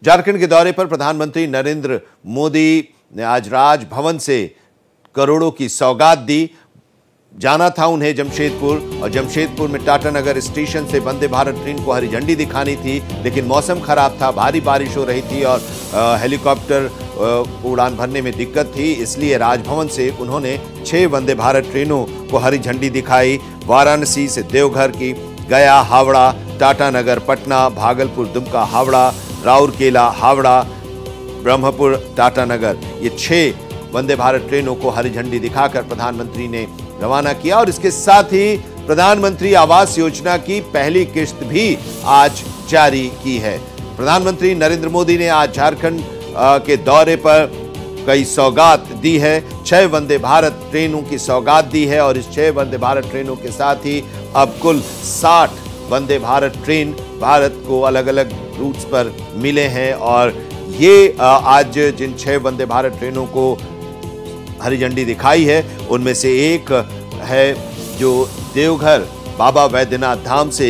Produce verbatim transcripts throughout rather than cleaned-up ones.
झारखंड के दौरे पर प्रधानमंत्री नरेंद्र मोदी ने आज राजभवन से करोड़ों की सौगात दी। जाना था उन्हें जमशेदपुर, और जमशेदपुर में टाटानगर स्टेशन से वंदे भारत ट्रेन को हरी झंडी दिखानी थी, लेकिन मौसम खराब था, भारी बारिश हो रही थी और हेलीकॉप्टर उड़ान भरने में दिक्कत थी। इसलिए राजभवन से उन्होंने छह वंदे भारत ट्रेनों को हरी झंडी दिखाई। वाराणसी से देवघर की, गया हावड़ा, टाटानगर पटना, भागलपुर दुमका हावड़ा, राउरकेला हावड़ा, ब्रह्मपुर टाटानगर, ये छह वंदे भारत ट्रेनों को हरी झंडी दिखाकर प्रधानमंत्री ने रवाना किया। और इसके साथ ही प्रधानमंत्री आवास योजना की पहली किस्त भी आज जारी की है। प्रधानमंत्री नरेंद्र मोदी ने आज झारखंड के दौरे पर कई सौगात दी है। छह वंदे भारत ट्रेनों की सौगात दी है और इस छह वंदे भारत ट्रेनों के साथ ही अब कुल साठ वंदे भारत ट्रेन भारत को अलग अलग रूट्स पर मिले हैं। और ये आज जिन छह वंदे भारत ट्रेनों को हरी झंडी दिखाई है, उनमें से एक है जो देवघर बाबा वैद्यनाथ धाम से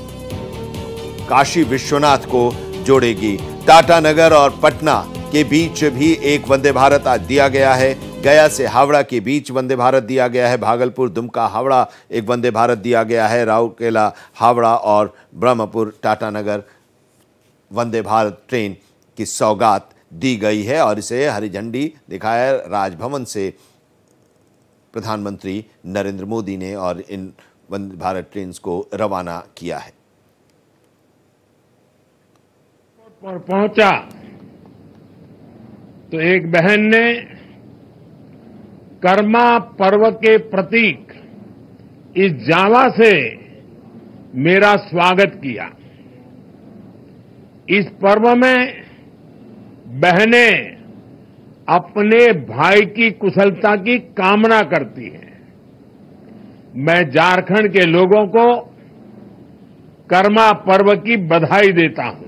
काशी विश्वनाथ को जोड़ेगी। टाटानगर और पटना के बीच भी एक वंदे भारत आज दिया गया है। गया से हावड़ा के बीच वंदे भारत दिया गया है। भागलपुर दुमका हावड़ा एक वंदे भारत दिया गया है। राउरकेला हावड़ा और ब्रह्मपुर टाटानगर वंदे भारत ट्रेन की सौगात दी गई है और इसे हरी झंडी दिखाया राजभवन से प्रधानमंत्री नरेंद्र मोदी ने और इन वंदे भारत ट्रेन को रवाना किया है। पर पहुंचा तो एक बहन ने कर्मा पर्व के प्रतीक इस जावा से मेरा स्वागत किया। इस पर्व में बहनें अपने भाई की कुशलता की कामना करती हैं। मैं झारखंड के लोगों को कर्मा पर्व की बधाई देता हूं।